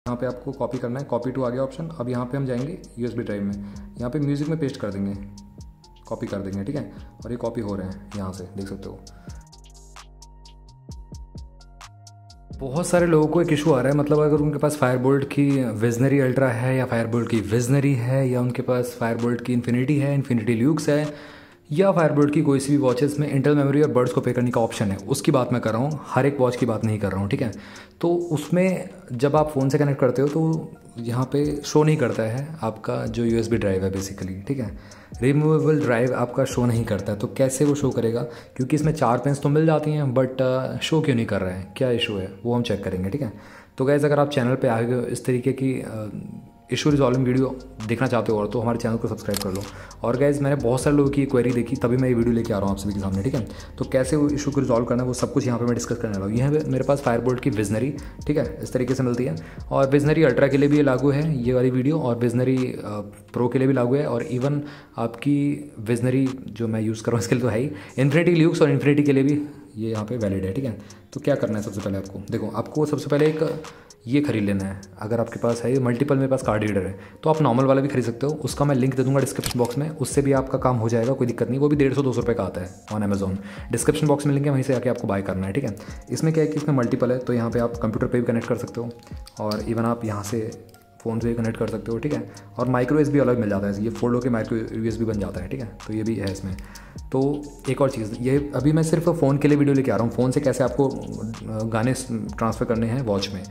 यहाँ पे आपको कॉपी करना है, कॉपी टू आ गया ऑप्शन। अब यहाँ पे हम जाएंगे यूएसबी ड्राइव में, यहाँ पे म्यूज़िक में पेस्ट कर देंगे, कॉपी कर देंगे, ठीक है। और ये कॉपी हो रहे हैं, यहाँ से देख सकते हो। बहुत सारे लोगों को एक इशू आ रहा है, मतलब अगर उनके पास फायरबोल्ट की विजनरी अल्ट्रा है या फायरबोल्ट की विजनरी है या उनके पास फायरबोल्ट की इन्फिनिटी है, इन्फिनिटी ल्यूक्स है, या फायरबोल्ट की कोई सी भी वॉचेस में इंटरनल मेमोरी और बर्ड्स को पे करने का ऑप्शन है, उसकी बात मैं कर रहा हूँ, हर एक वॉच की बात नहीं कर रहा हूँ, ठीक है। तो उसमें जब आप फ़ोन से कनेक्ट करते हो तो यहाँ पे शो नहीं करता है आपका जो यूएसबी ड्राइव है बेसिकली, ठीक है। रिमूवेबल ड्राइव आपका शो नहीं करता है। तो कैसे वो शो करेगा, क्योंकि इसमें 4 पेन्स तो मिल जाती हैं, बट शो क्यों नहीं कर रहा है, क्या इशू है वो हम चेक करेंगे, ठीक है। तो गाइस, अगर आप चैनल पे आ गए हो, इस तरीके की इशू रिजॉल्विंग वीडियो देखना चाहते हो और तो हमारे चैनल को सब्सक्राइब कर लो। और गाइस, मैंने बहुत सारे लोगों की क्वेरी देखी, तभी मैं ये वीडियो लेके आ रहा हूँ आप सभी के सामने, ठीक है। तो कैसे वो इशू को रिजॉल्व करना है वो सब कुछ यहाँ पे मैं डिस्कस करने वाला हूँ। यहाँ पे मेरे पास फायरबोल्ट की विजनरी, ठीक है, इस तरीके से मिलती है। और विजनरी अल्ट्रा के लिए भी ये लागू है ये वाली वीडियो, और विजनरी प्रो के लिए भी लागू है, और इवन आपकी विजनरी जो मैं यूज़ कर रहा हूँ इसके लिए तो है ही, इन्फिनिटी ल्यूक्स और इन्फिनिटी के लिए भी ये यहाँ पे वैलिड है, ठीक है। तो क्या करना है, सबसे पहले आपको सबसे पहले एक ये खरीद लेना है। अगर आपके पास है, ये मल्टीपल मेरे पास कार्ड रीडर है, तो आप नॉर्मल वाला भी खरीद सकते हो, उसका मैं लिंक दे दूंगा डिस्क्रिप्शन बॉक्स में, उससे भी आपका काम हो जाएगा, कोई दिक्कत नहीं। वो भी 150-200 रुपये का आता है ऑन अमेजोन, डिस्क्रिप्शन बॉक्स में लिंक है, वहीं से आके आपको बाय करना है, ठीक है। इसमें क्या है कि इसमें मल्टीपल है, तो यहाँ पे आप कंप्यूटर पे भी कनेक्ट कर सकते हो, और इवन आप यहाँ से फ़ोन से भी कनेक्ट कर सकते हो, ठीक है। और माइक्रो USB अलग मिल जाता है, ये फोल्ड होकर माइक्रो USB बन जाता है, ठीक है। तो ये भी है इसमें। तो एक और चीज़, ये अभी मैं सिर्फ फ़ोन के लिए वीडियो लेके आ रहा हूँ, फ़ोन से कैसे आपको गाने ट्रांसफ़र करने हैं वॉच में।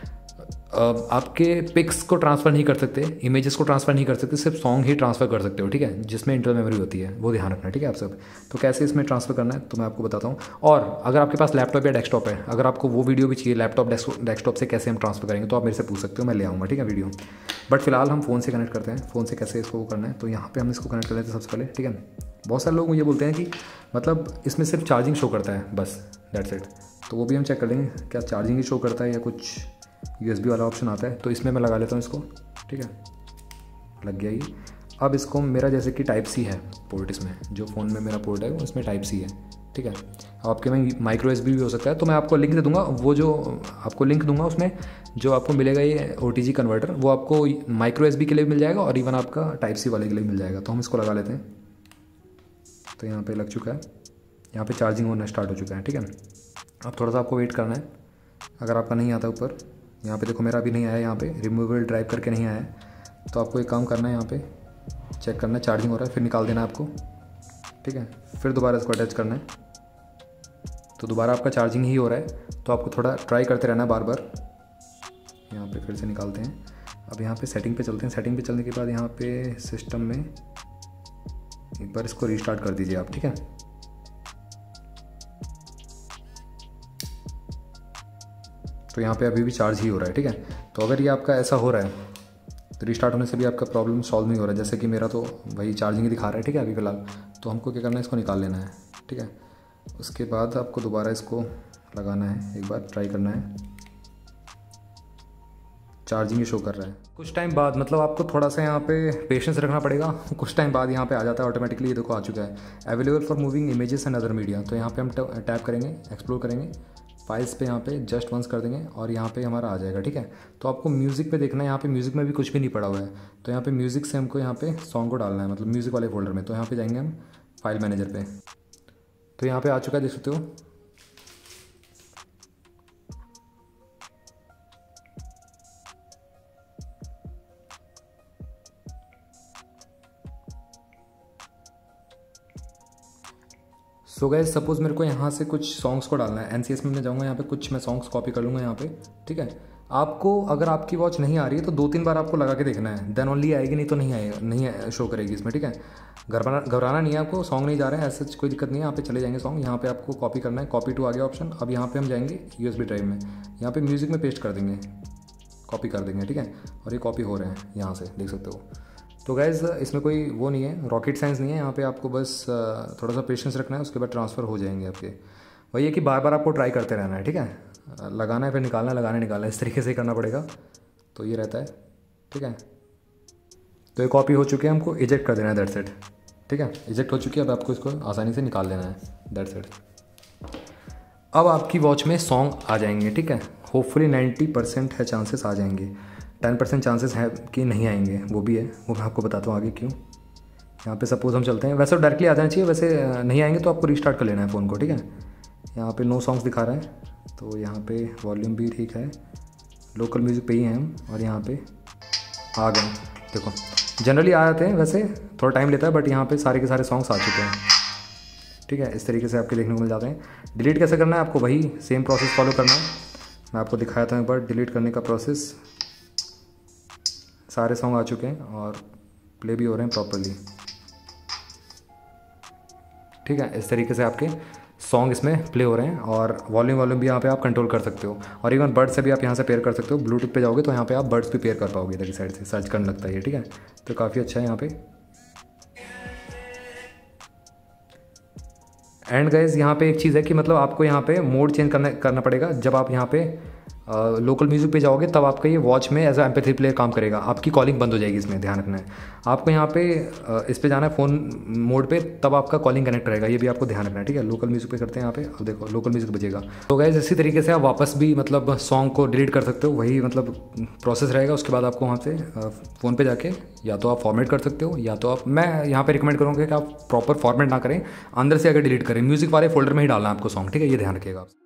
आपके पिक्स को ट्रांसफ़र नहीं कर सकते, इमेजेस को ट्रांसफ़र नहीं कर सकते, सिर्फ सॉन्ग ही ट्रांसफ़र कर सकते हो, ठीक है, जिसमें इंटरनल मेमोरी होती है, वो ध्यान रखना, ठीक है आप सब। तो कैसे इसमें ट्रांसफ़र करना है तो मैं आपको बताता हूँ। और अगर आपके पास लैपटॉप या डेस्कटॉप है, अगर आपको वो वीडियो भी चाहिए लैपटॉप डेस्कटॉप से कैसे हम ट्रांसफ़र करेंगे, तो आप मेरे से पूछ सकते हो, मैं ले आऊँगा, ठीक है वीडियो। बट फिलहाल हम फ़ोन से कनेक्ट करते हैं, फ़ोन से कैसे इसको करना है। तो यहाँ पर हम इसको कनेक्ट कर लेते हैं सबसे पहले, ठीक है। बहुत सारे लोग ये बोलते हैं कि मतलब इसमें सिर्फ चार्जिंग शो करता है, बस दैट्स इट। तो वो भी हम चेक कर लेंगे, क्या चार्जिंग ही शो करता है या कुछ USB वाला ऑप्शन आता है। तो इसमें मैं लगा लेता हूँ इसको, ठीक है, लग गया ये। अब इसको मेरा जैसे कि टाइप C है पोर्ट, इसमें जो फ़ोन में मेरा पोर्ट है वो इसमें टाइप C है, ठीक है। अब आपके में माइक्रो USB भी हो सकता है, तो मैं आपको लिंक दे दूँगा, वो जो आपको लिंक दूंगा उसमें जो आपको मिलेगा ये OTG कन्वर्टर, वो आपको माइक्रो USB के लिए मिल जाएगा और इवन आपका टाइप C वाले के लिए मिल जाएगा। तो हम इसको लगा लेते हैं। तो यहाँ पर लग चुका है, यहाँ पर चार्जिंग होना स्टार्ट हो चुका है, ठीक है। अब थोड़ा सा आपको वेट करना है, अगर आपका नहीं आता ऊपर, यहाँ पे देखो मेरा भी नहीं आया, यहाँ पे रिमूवेबल ड्राइव करके नहीं आया है। तो आपको एक काम करना है, यहाँ पे चेक करना है चार्जिंग हो रहा है, फिर निकाल देना है आपको, ठीक है। फिर दोबारा इसको अटैच करना है, तो दोबारा आपका चार्जिंग ही हो रहा है। तो आपको थोड़ा ट्राई करते रहना है बार बार। यहाँ पे फिर से निकालते हैं। अब यहाँ पे सेटिंग पे चलते हैं। सेटिंग पे चलने के बाद यहाँ पे सिस्टम में एक बार इसको रीस्टार्ट कर दीजिए आप, ठीक है। तो यहाँ पे अभी भी चार्ज ही हो रहा है, ठीक है। तो अगर ये आपका ऐसा हो रहा है तो रिस्टार्ट होने से भी आपका प्रॉब्लम सॉल्व नहीं हो रहा है, जैसे कि मेरा तो वही चार्जिंग ही दिखा रहा है, ठीक है अभी फ़िलहाल। तो हमको क्या करना है, इसको निकाल लेना है, ठीक है। उसके बाद आपको दोबारा इसको लगाना है, एक बार ट्राई करना है। चार्जिंग ही शो कर रहा है। कुछ टाइम बाद, मतलब आपको थोड़ा सा यहाँ पे पेशेंस रखना पड़ेगा, कुछ टाइम बाद यहाँ पे आ जाता है ऑटोमेटिकली। ये देखो आ चुका है, available for moving images and other media. तो यहाँ पे हम टैप करेंगे, एक्सप्लोर करेंगे, फाइल्स पे यहाँ पे जस्ट वंस कर देंगे और यहाँ पे हमारा आ जाएगा, ठीक है। तो आपको म्यूज़िक पे देखना है, यहाँ पे म्यूज़िक में भी कुछ भी नहीं पड़ा हुआ है। तो यहाँ पे म्यूज़िक से हमको यहाँ पे सॉन्ग को डालना है, मतलब म्यूज़िक वाले फोल्डर में। तो यहाँ पे जाएंगे हम फाइल मैनेजर पे, तो यहाँ पे आ चुका है, देख सकते हो। सो गाइस, सपोज़ मेरे को यहाँ से कुछ सॉन्ग्स को डालना है, NCS में मैं जाऊँगा, यहाँ पे कुछ मैं सॉन्ग्स कॉपी कर लूँगा यहाँ पे, ठीक है। आपको अगर आपकी वॉच नहीं आ रही है तो 2-3 बार आपको लगा के देखना है, देन ओनली आएगी, नहीं तो नहीं आएगा, नहीं शो करेगी इसमें, ठीक है। घबराना नहीं है आपको, सॉन्ग नहीं जा रहा है ऐसे कोई दिक्कत नहीं है। यहाँ पे चले जाएंगे सॉन्ग, यहाँ पे आपको कॉपी करना है, कॉपी टू आ गया ऑप्शन। अब यहाँ पे हम जाएंगे USB ड्राइव में, यहाँ पे म्यूज़िक में पेस्ट कर देंगे, कॉपी कर देंगे, ठीक है। और ये कॉपी हो रहे हैं, यहाँ से देख सकते हो। तो गाइज़, इसमें कोई वो नहीं है, रॉकेट साइंस नहीं है। यहाँ पे आपको बस थोड़ा सा पेशेंस रखना है, उसके बाद ट्रांसफ़र हो जाएंगे आपके। वही है कि बार बार आपको ट्राई करते रहना है, ठीक है। लगाना है फिर निकालना है, लगाना है निकालना है, इस तरीके से ही करना पड़ेगा। तो ये रहता है, ठीक है। तो ये कॉपी हो चुकी है, हमको इजेक्ट कर देना है, दैट्स इट, ठीक है। इजेक्ट हो चुकी है, अब आपको इसको आसानी से निकाल लेना है, दैट्स इट। अब आपकी वॉच में सॉन्ग आ जाएंगे, ठीक है। होपफुली 90% है चांसेस आ जाएंगे, 10% चांसेस है कि नहीं आएंगे, वो भी है, वो मैं आपको बताता हूँ आगे क्यों। यहाँ पे सपोज़ हम चलते हैं, वैसे डायरेक्टली आ जाना चाहिए, वैसे नहीं आएंगे तो आपको रीस्टार्ट कर लेना है फ़ोन को, ठीक है। यहाँ पे नो सॉन्ग्स दिखा रहा है, तो यहाँ पे वॉल्यूम भी ठीक है, लोकल म्यूज़िक पे ही हैं हम, और यहाँ पे आ गए। देखो जनरली आ जाते हैं, वैसे थोड़ा टाइम लेता है, बट यहाँ पे सारे के सारे सॉन्ग्स आ चुके हैं, ठीक है। इस तरीके से आपके देखने को मिल जाते हैं। डिलीट कैसे करना है, आपको वही सेम प्रोसेस फॉलो करना है, मैं आपको दिखाया था एक बार डिलीट करने का प्रोसेस। सारे सॉन्ग आ चुके हैं और प्ले भी हो रहे हैं प्रॉपरली, ठीक है। इस तरीके से आपके सॉन्ग इसमें प्ले हो रहे हैं, और वॉल्यूम भी यहाँ पे आप कंट्रोल कर सकते हो, और इवन बर्ड से भी आप यहाँ से पेयर कर सकते हो। ब्लूटूथ पे जाओगे तो यहाँ पे आप बर्ड्स भी पेयर कर पाओगे, इधर की साइड से सर्च करने लगता है ये, ठीक है। तो काफ़ी अच्छा है यहाँ पे। एंड गाइज यहाँ पे एक चीज़ है कि मतलब आपको यहाँ पे मोड चेंज करना पड़ेगा। जब आप यहाँ पे लोकल म्यूज़िक पे जाओगे तब आपका ये वॉच में एज MP3 प्लेयर काम करेगा, आपकी कॉलिंग बंद हो जाएगी, इसमें ध्यान रखना है। आपको यहाँ पे इस पे जाना है फ़ोन मोड पे, तब आपका कॉलिंग कनेक्ट रहेगा, ये भी आपको ध्यान रखना है, ठीक है। लोकल म्यूज़िक पे करते हैं यहाँ पे, अब देखो लोकल म्यूज़िक बजेगा। तो गाइज इसी तरीके से आप वापस भी मतलब सॉन्ग को डिलीट कर सकते हो, वही मतलब प्रोसेस रहेगा। उसके बाद आपको वहाँ से फ़ोन पर जाके या तो आप फॉर्मेट कर सकते हो, या तो आप, मैं यहाँ पे रिकमेंड करूँगा कि आप प्रॉपर फॉर्मेट ना करें, अंदर से अगर डिलीट करें, म्यूज़िक वाले फोल्डर में ही डालना है आपको सॉन्ग, ठीक है, ये ध्यान रखिएगा आप।